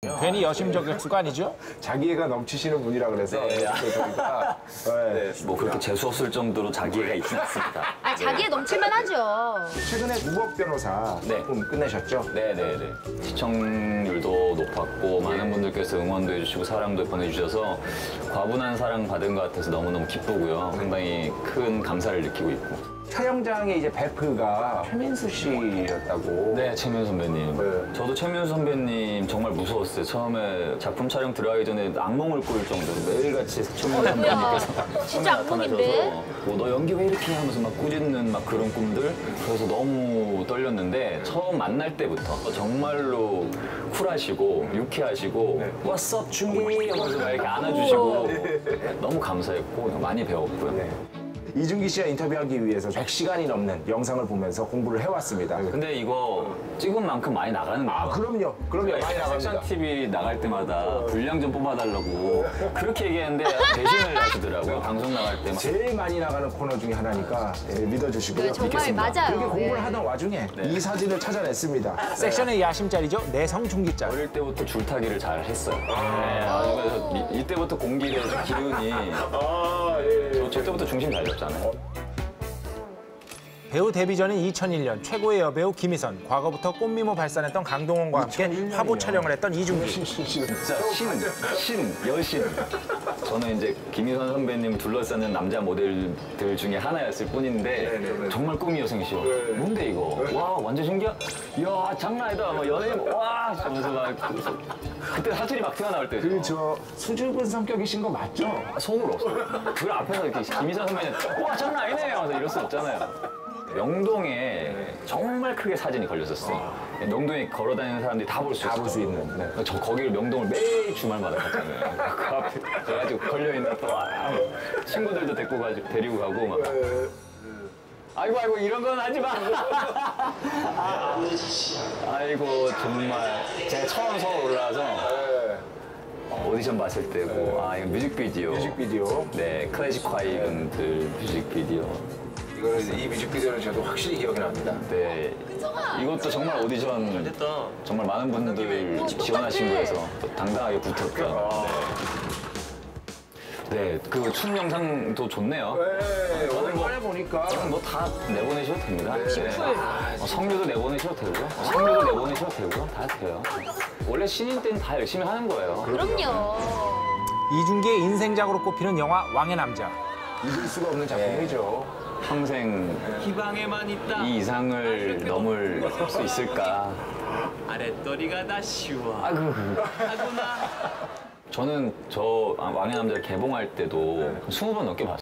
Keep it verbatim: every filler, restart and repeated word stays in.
괜히 여심 저격수가 아니죠? 자기애가 넘치시는 분이라 그래서 네. 이렇게 저희가 네. 뭐 그렇게 재수 없을 정도로 자기애가 있진 않습니다. 아, 자기의 넘칠만 하죠. 최근에 우법 변호사 네. 작품 끝내셨죠? 네네네. 시청률도 높았고 많은 분들께서 응원도 해주시고 사랑도 보내주셔서 과분한 사랑 받은 것 같아서 너무너무 기쁘고요. 상당히 큰 감사를 느끼고 있고. 촬영장의 이제 베프가 최민수 씨였다고. 네, 최민수 선배님. 네. 저도 최민수 선배님 정말 무서웠어요. 처음에 작품 촬영 들어가기 전에 악몽을 꿀 정도로 매일같이 최민수 선배님께서 어, 진짜 처음에 악몽인데? 나타나셔서 뭐, 너 연기 왜 이렇게 해? 하면서 막 꾸짖는 막 그런 꿈들. 그래서 너무 떨렸는데 처음 만날 때부터 정말로 쿨하시고 유쾌하시고 What's up, 준기? 하면서 막 이렇게 안아주시고 너무 감사했고 많이 배웠고요. 네. 이준기 씨와 인터뷰하기 위해서 백 시간이 넘는 영상을 보면서 공부를 해왔습니다. 근데 이거 찍은 만큼 많이 나가는 거예요. 아, 그럼요. 그럼요. 많이 나갑니다. 섹션 티비 나갈 때마다 분량 좀 뽑아달라고 그렇게 얘기했는데 대신을 하시더라고요. 방송 나갈 때 막. 제일 많이 나가는 코너 중에 하나니까 예, 믿어주시고요. 네, 정말 믿겠습니다. 맞아요. 그렇게 공부를 예. 하던 와중에 이 사진을 찾아냈습니다. 섹션의 야심짤이죠. 내성 중기짤. 어릴 때부터 줄타기를 잘 했어요. 네, 그래서 이, 이때부터 공기의 기운이 아, 예. 저, 저 때부터 중심 잘 잡잖아요. 배우 데뷔 전인 이천일 년 최고의 여배우 김희선, 과거부터 꽃미모 발산했던 강동원과 함께 이천일 년이요. 화보 촬영을 했던 이준기. 진짜 신, 신, 여신. 저는 이제 김희선 선배님 둘러싸는 남자 모델들 중에 하나였을 뿐인데 네. 정말 꿈이었으시오. 뭔데 이거? 와 완전 신기하. 이야 장난 아니다. 막 연예인 와 하면서 막 그때 사투리 막 튀어나올 때. 그 저 수줍은 성격이신 거 맞죠? 속으로 없어요. 그 앞에서 이렇게 김희선 선배님 와 장난 아니네 하면서 이럴 수 없잖아요. 명동에 정말 크게 사진이 걸렸었어요. 명동에 걸어다니는 사람들이 다 볼 수 다 있어요. 볼 수 있는. 네. 저 거기를 명동을 매일 주말마다 갔잖아요. 그 앞에 그래가지고 걸려있는 또 와, 친구들도 데리고 가지고 데리고 가고 막. 아이고 아이고 이런 건 하지 마. 아, 아이고 정말 제가 처음 서울 올라와서 오디션 봤을 때고 아 이거 뮤직비디오. 뮤직비디오. 네 클래식 화이 분들 뮤직비디오. 이거는 이 뮤직비디오는 저도 확실히 기억이 납니다. 네. 이것도 정말 오디션 정말 많은 분들 지원하신 거여서 또 당당하게 붙었죠. 네, 그 춤 영상도 좋네요. 네, 오랜만에 보니까 뭐 다 내보내셔도 됩니다. 네. 어, 성류도 내보내셔도 되고요. 어, 성류도 내보내셔도 되고요. 다 돼요. 원래 신인 때는 다 열심히 하는 거예요. 그럼요. 이준기의 인생작으로 꼽히는 영화 왕의 남자. 잊을 수가 없는 작품이죠. 평생 희망에만 있다. 이 이상을 넘을 수 있을까? 아랫도리가 다 쉬워. 아이고. 하구나. 저는 저 왕의 남자를 개봉할 때도 스무 번 넘게 봤어요.